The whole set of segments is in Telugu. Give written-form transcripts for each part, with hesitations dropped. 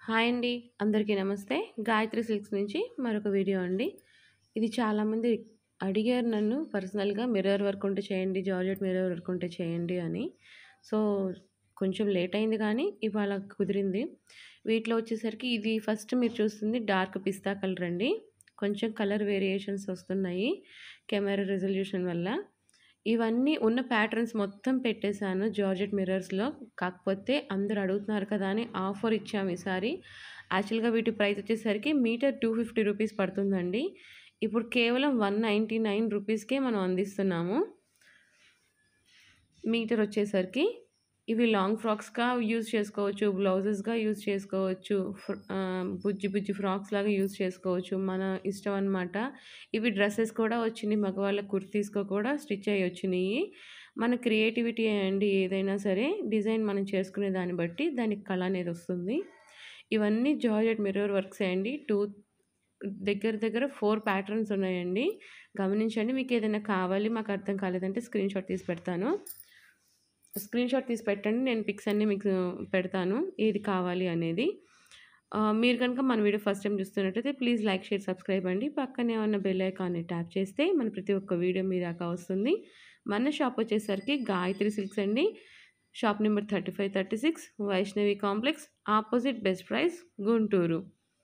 హాయ్ అండి. అందరికీ నమస్తే. గాయత్రి సిల్క్స్ నుంచి మరొక వీడియో అండి. ఇది చాలామంది అడిగారు నన్ను పర్సనల్‌గా మిర్రర్ వర్క్ ఉంటే చేయండి, జార్జెట్ మిర్రర్ వర్క్ ఉంటే చేయండి అని. సో, కొంచెం లేట్ అయింది కానీ ఇవాళ కుదిరింది. వీటిలో వచ్చేసరికి ఇది ఫస్ట్ మీరు చూస్తుంది డార్క్ పిస్తా కలర్ అండి. కొంచెం కలర్ వేరియేషన్స్ వస్తున్నాయి కెమెరా రిజల్యూషన్ వల్ల. ఇవన్నీ ఉన్న ప్యాటర్న్స్ మొత్తం పెట్టేశాను జార్జెట్ మిర్రర్స్‌లో. కాకపోతే అందరూ అడుగుతున్నారు కదా అని ఆఫర్ ఇచ్చాము ఈసారి. యాక్చువల్‌గా వీటి ప్రైస్ వచ్చేసరికి మీటర్ ₹250 పడుతుందండి. ఇప్పుడు కేవలం ₹199కే మనం అందిస్తున్నాము. మీటర్ వచ్చేసరికి ఇవి లాంగ్ ఫ్రాక్స్‌గా యూజ్ చేసుకోవచ్చు. బ్లౌజెస్‌గా యూజ్ చేసుకోవచ్చు. బుజ్జి బుజ్జి ఫ్రాక్స్ లాగా యూజ్ చేసుకోవచ్చు. మన ఇష్టం అనమాట. ఇవి డ్రెసెస్ కూడా వచ్చినియి. మగవాళ్ళ కుర్తీస్‌గా కూడా స్టిచ్ అయ్యి వచ్చినియి. మన క్రియేటివిటీ అండి ఏదైనా సరే డిజైన్ మనం చేసుకునే దాన్ని బట్టి దానికి కళ అనేది వస్తుంది. ఇవన్నీ జార్జెట్ మిర్రర్ వర్క్సే అండి. దగ్గర దగ్గర 4 ప్యాటర్న్స్ ఉన్నాయండి. గమనించండి. మీకేదైనా కావాలి మాకు అర్థం కాలేదంటే స్క్రీన్‌షాట్ తీసి పెడతాను. స్క్రీన్‌షాట్ తీసి పెట్టండి. నేను పిక్స్ అన్నీ మీకు పెడతాను. ఏది కావాలి అనేది. మీరు గనుక మన వీడియో ఫస్ట్ టైమ్ చూస్తున్నట్టయితే ప్లీజ్ లైక్, షేర్, సబ్స్క్రైబ్ అండి. పక్కనే ఉన్న బెల్ ఐకాన్‌ని ట్యాప్ చేస్తే మన ప్రతి ఒక్క వీడియో మీ దాకా వస్తుంది. మన షాప్ వచ్చేసరికి గాయత్రి సిల్క్స్ అండి. Shop number 35, 36 Vaishnavi complex opposite Best Price Guntur.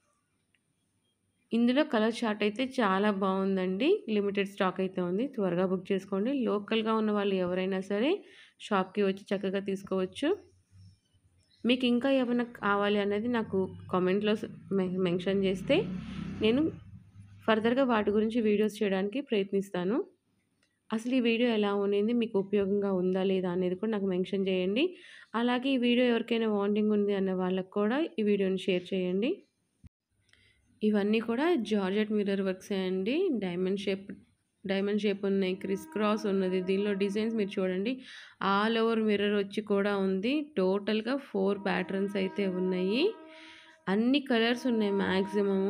ఇందులో కలర్ చార్ట్ అయితే చాలా బాగుందండి. లిమిటెడ్ స్టాక్ అయితే ఉంది. త్వరగా బుక్ చేసుకోండి. లోకల్‌గా ఉన్న వాళ్ళు ఎవరైనా సరే షాప్‌కి వచ్చి చక్కగా తీసుకోవచ్చు. మీకు ఇంకా ఏమైనా కావాలి అనేది నాకు కామెంట్‌లో మెన్షన్ చేస్తే నేను ఫర్దర్‌గా వాటి గురించి వీడియోస్ చేయడానికి ప్రయత్నిస్తాను. అసలు ఈ వీడియో ఎలా ఉండింది? మీకు ఉపయోగంగా ఉందా? లేదా? అనేది కూడా నాకు మెన్షన్ చేయండి. అలాగే ఈ వీడియో ఎవరికైనా వాంటింగ్ ఉంది అన్న వాళ్ళకి కూడా ఈ వీడియోని షేర్ చేయండి. ఇవన్నీ కూడా జార్జెట్ మిర్రర్ వర్క్సే అండి. డైమండ్ షేప్ ఉన్నాయి. క్రిస్ క్రాస్ ఉన్నది. దీనిలో డిజైన్స్ మీరు చూడండి. ఆల్ ఓవర్ మిర్రర్ వచ్చి కూడా ఉంది. టోటల్‌గా 4 ప్యాటర్న్స్ అయితే ఉన్నాయి. అన్ని కలర్స్ ఉన్నాయి మాక్సిమము.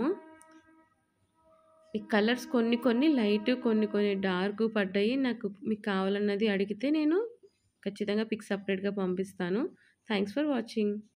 ఈ కలర్స్ కొన్ని కొన్ని లైట్, కొన్ని కొన్ని డార్క్ పడ్డాయి. నాకు మీకు కావాలన్నది అడిగితే నేను ఖచ్చితంగా పిక్ సెపరేట్‌గా పంపిస్తాను. Thanks for watching.